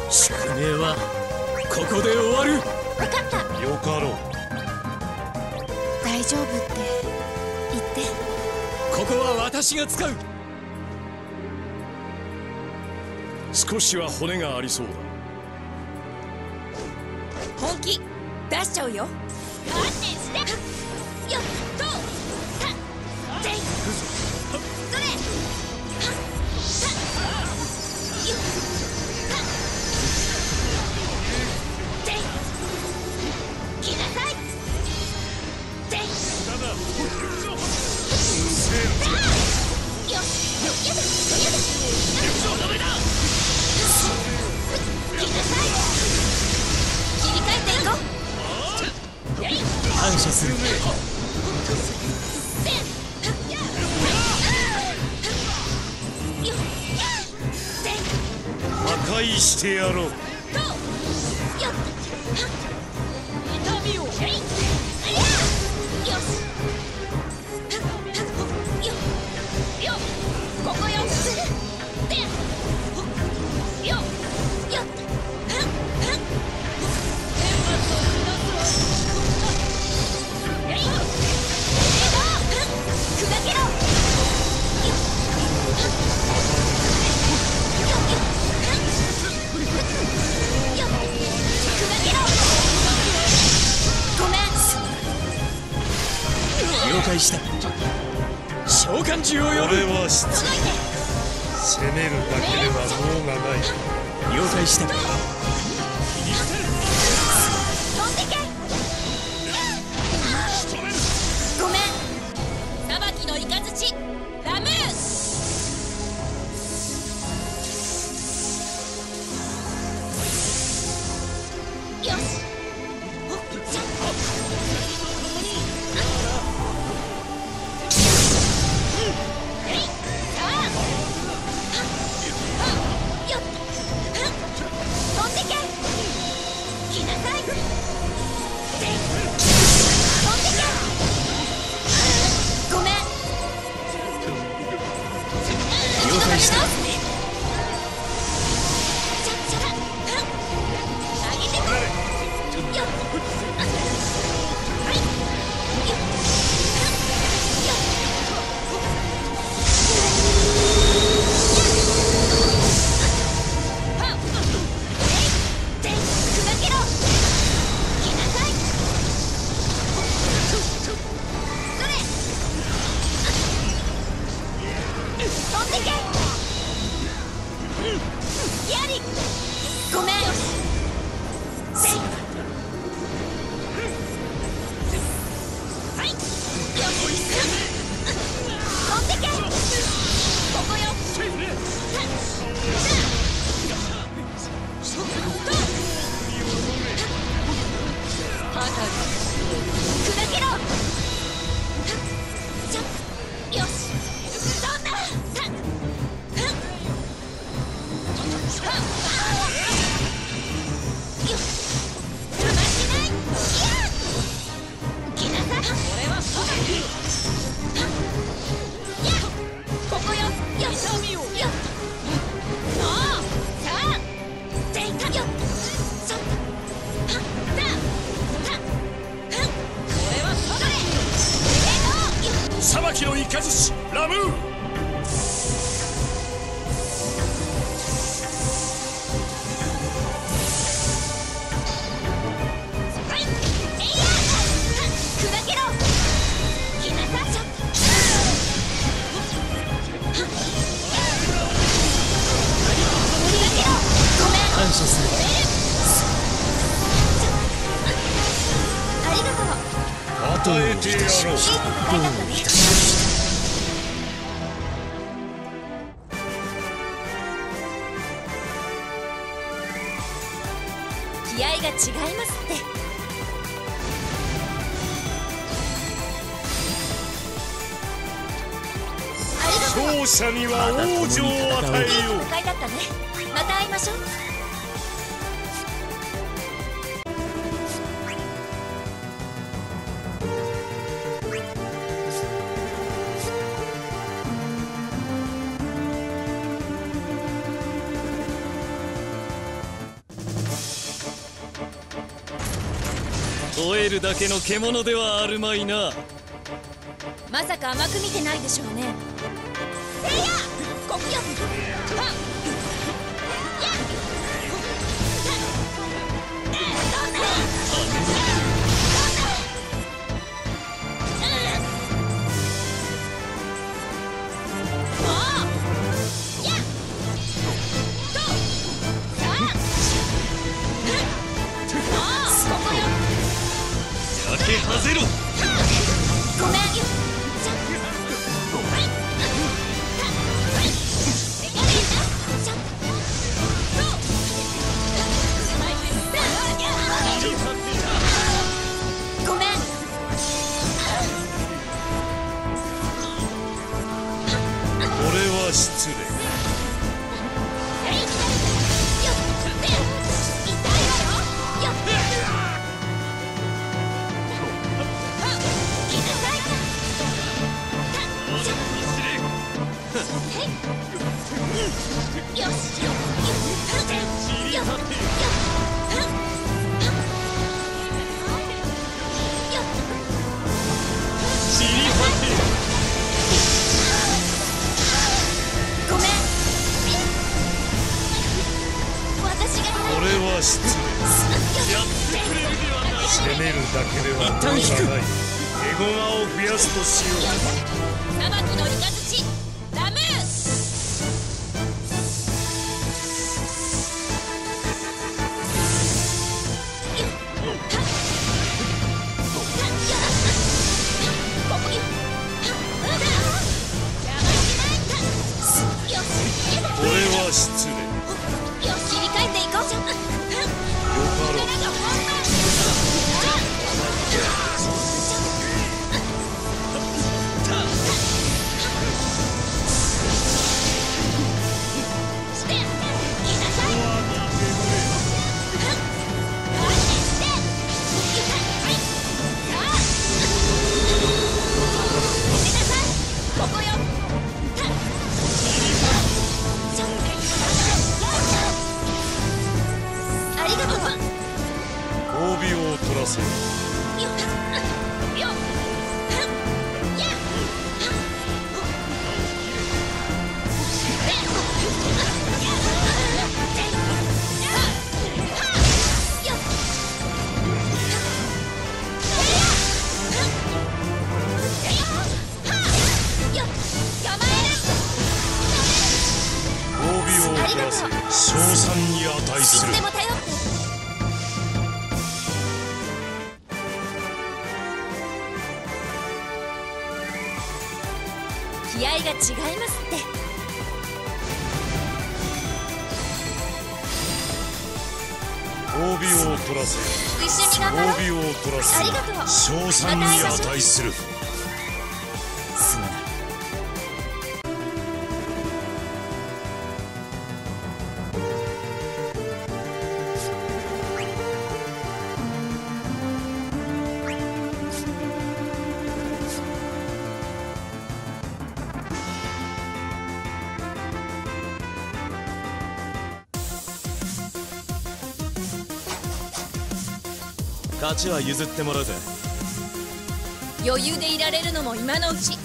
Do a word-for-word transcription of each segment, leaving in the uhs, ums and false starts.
宿命はここで終わる。 分かった。 よかろう。 大丈夫って言って。 ここは私が使う。 少しは骨がありそうだ。 本気出しちゃうよ。観念してよっとぜいそれよっぜい来なさいぜいよっやだやだダメだ来なさい。切り替えていこう。 感謝する。 破壊してやろう。 痛みを。よし。よっここよ。よっよっ了解した。召喚獣を呼ぶ。 俺は失礼。攻めるだけでは能がない。 了解した。 飛んでけ。ごめん。裁きのイカズチラムー。よし。ごめん。はい。よし。飛んでけ。ここよ。砕けろ。よし。そんな。 裁きのイカズチラムー。 感謝する。 ありがとう。 与えてやろう。 いい戦いだったね。気合が違いますって。 勝者には王女を与えよう。 いい戦いだったね。また会いましょう。 吠えるだけの獣ではあるまいな。 まさか甘く見てないでしょうね。せいやここよ。はっ焼けはぜろ。 ごめん。ごめん。 これは失礼。攻めるだけではどうがない。エゴマを増やすとしよう。 生木のイカズチラムーこれは失礼。 よし切り替えていこう。よかろう。 褒美を取らせる。褒美を取らせ称賛に値する。 気合が違いますって。 褒美を取らせ一緒に頑張ろう。 褒美を取らせありがとう。 称賛に値する。 すまない。勝ちは譲ってもらうぜ。 余裕でいられるのも今のうち。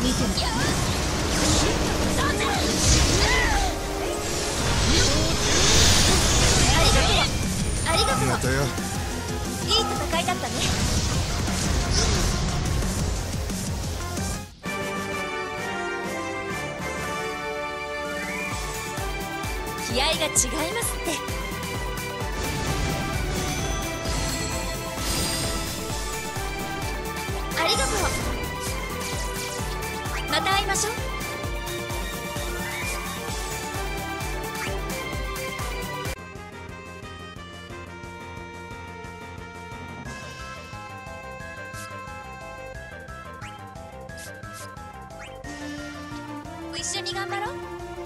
見てみよそうだ。ありがとうありがとう。 またよ。 いい戦いだったね。気合が違いますって。ありがとう。また会いましょう。一緒に頑張ろう。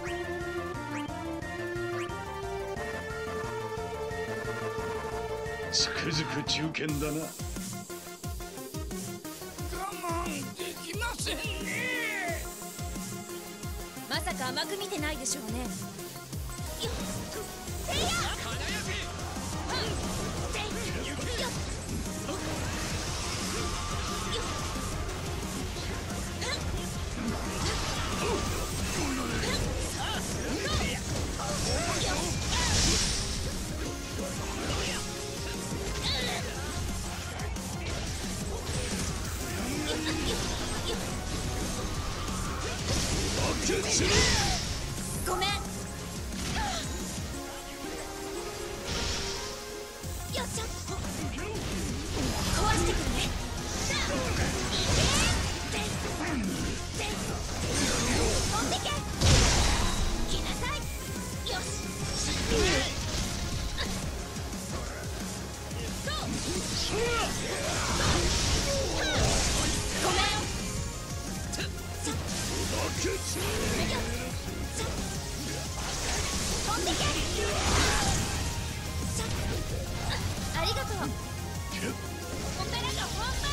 つくづく中堅だな。 まさか甘く見てないでしょうね。ごめん。よっしゃ。壊してくるね。飛んでけ。来なさい。よし。ごめん。飛んでけ。ありがとう。オペラが本番。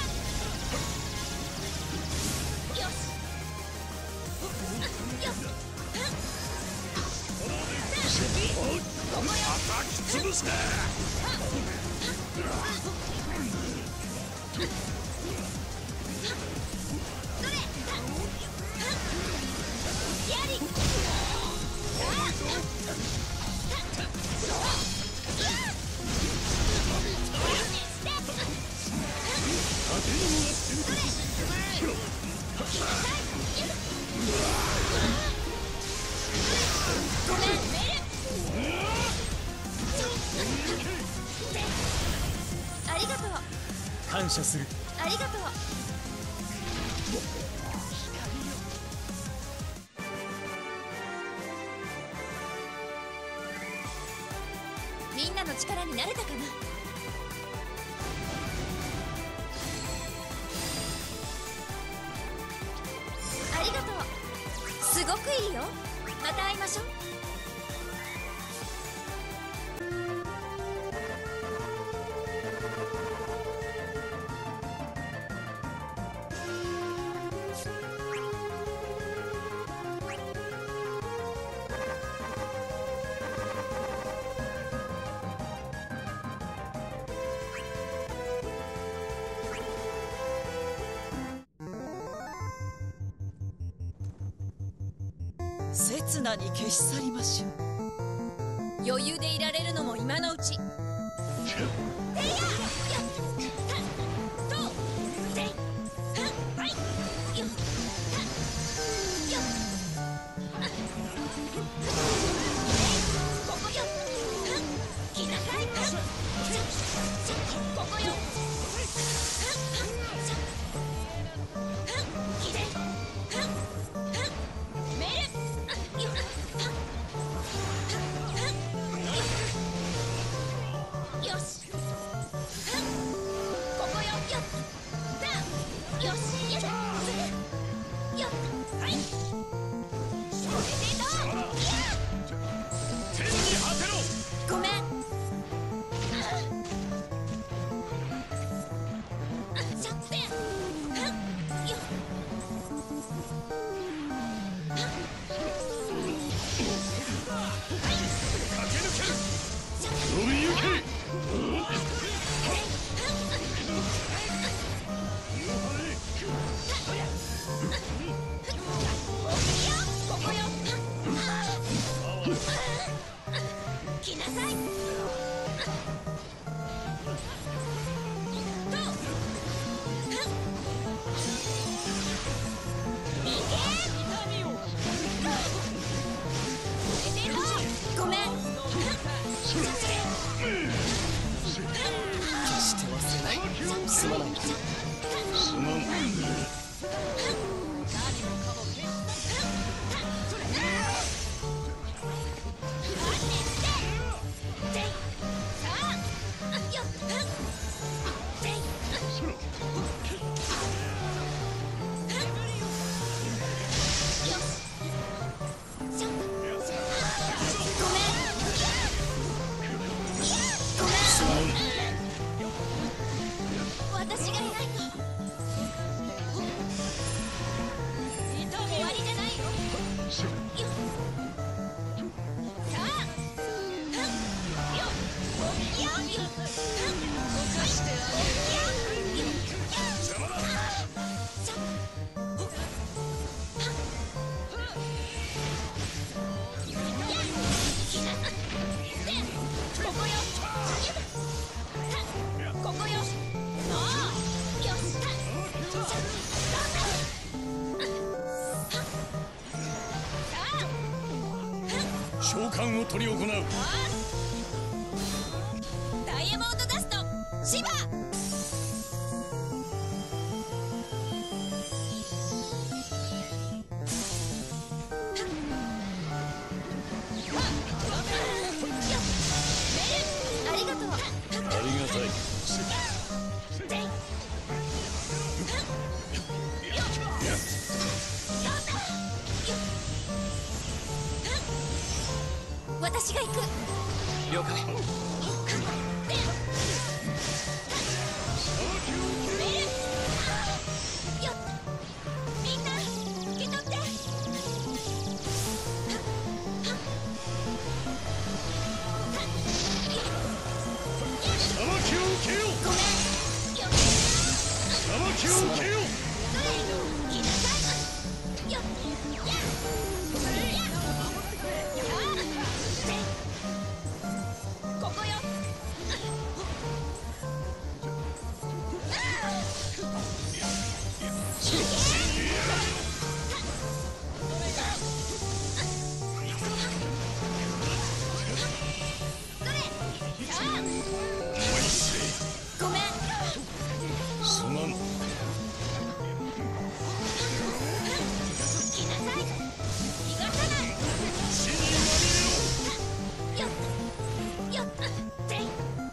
よし。よっ。ここよ。 潰すな。 ありがとう。 感謝する。 ありがとう。みんなの力になれたかな。ありがとう。すごくいいよ。また会いましょう。 刹那に消し去りましょう。 余裕でいられるのも今のうち。よし。 召喚を執り行う。 ダイヤモンドダストシバ。ありがとう。 ありがたい。 私が行く。 了解。 みんな受け取って。 裁きを受けよ。 ごめん。 裁きを受けよ。 来なさい。よっ。ここよ。ごめん。 すまん。 来なさい。逃がさない。 死にまみれろ。 よっよっ。ぜいぜいよ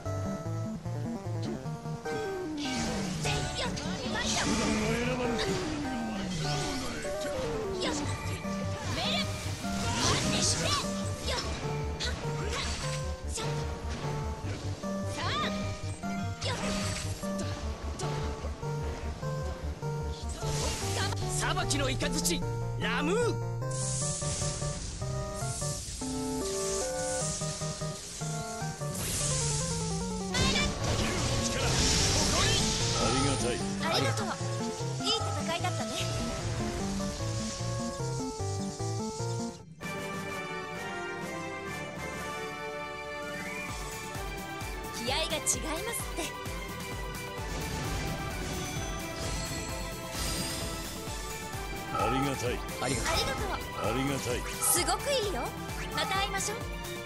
っ。ファイト。 手段は選ばぬ。 よっ。メル。安定して。よっ。しょ。さあ。よっ。 裁きのイカズチラムー。 ありがとう。いい戦いだったね。気合が違いますって。 ありがたい。 ありがとう。 ありがとう。 ありがたい。 すごくいいよ。また会いましょう。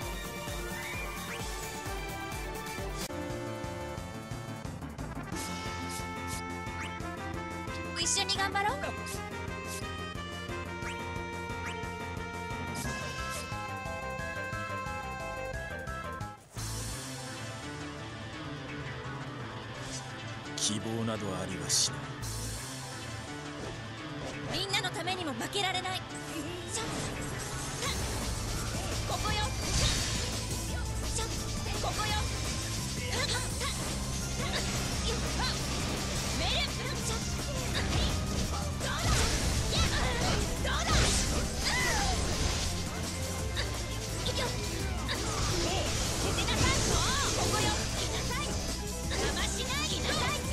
一緒に頑張ろう。 希望などありはしない。 みんなのためにも負けられない。しょここよ。しょここよ。メル。しょどうだ。どうだ。いくよ。出なさい。ここよ。来なさい。邪魔しない。来なさい。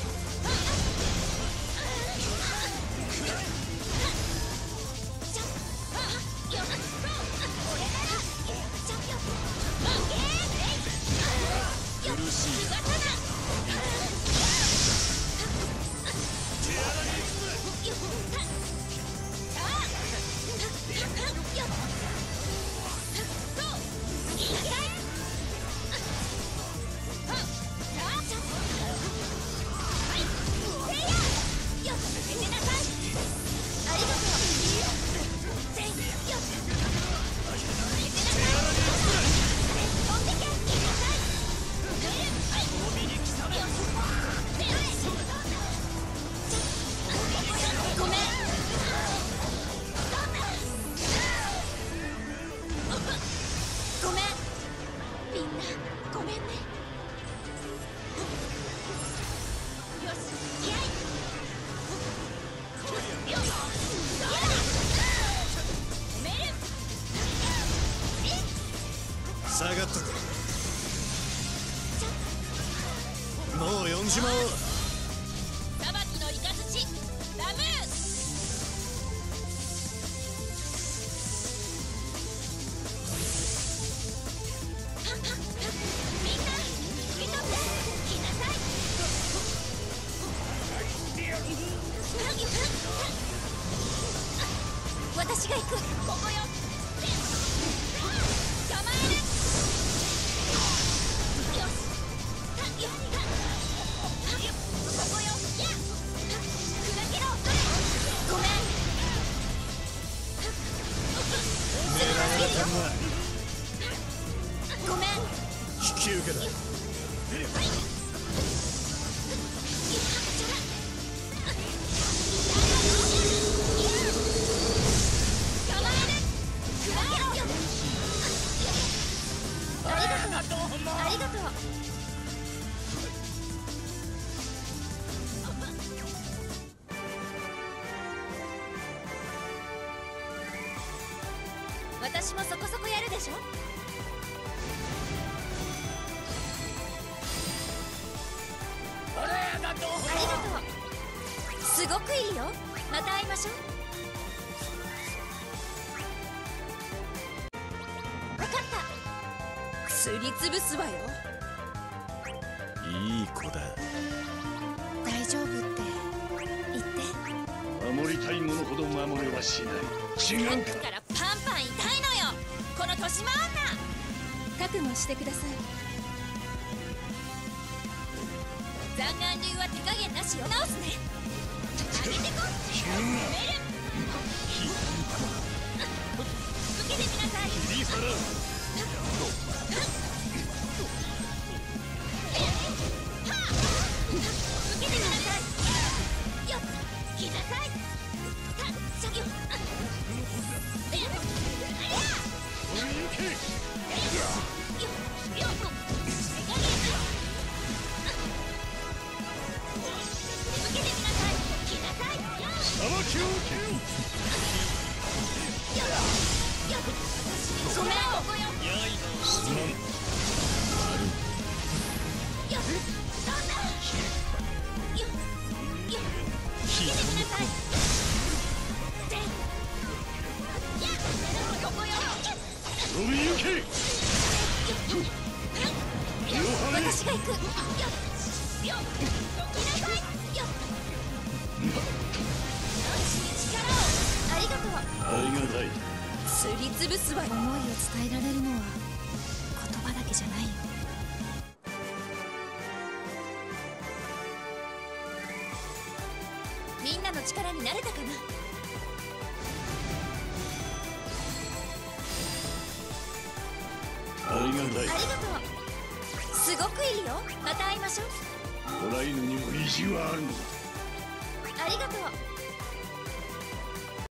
下がっとけ。もう呼んじまおう。 裁きのイカズチラムー。みんな受け取って来なさい。私が行く。ここよ。頑張ごめん。 引き受けだ。 ありがとう。ありがとう。私もそこそこやるでしょ。ありがとう。すごくいいよ。また会いましょう。分かった。すりつぶすわよ。 いい子だ。 大丈夫って言って。 守りたいものほど守れはしない。違うか。 だからパンパン痛いのよ、この年増女。覚悟してください。残眼流は手加減なしよ。直すね。上げてこ。メル。受けてみなさい。 リーサラ受けてみなさい。よっ、来なさい。た、シャギョ。で、ありゃ。 おい行け。 よ、よ、手加減。受けてみなさい。来なさい。 さばきを受けよ。 よ、よ、ごめん、ここよ。 すまん。 よっ、そんな。よ、よ、受けてみなさい。で、やっ、ここよ。 飛び行け。 私が行く。よっ、よ、来なさい。よっ、力を。ありがとう。 ありがたい。 すりつぶすわ。思いを伝えられるのは言葉だけじゃないよ。みんなの力になれたかな。 ありがたい。 ありがとう。すごくいいよ。また会いましょう。 野良犬にも意地はあるのだ。 ありがとう。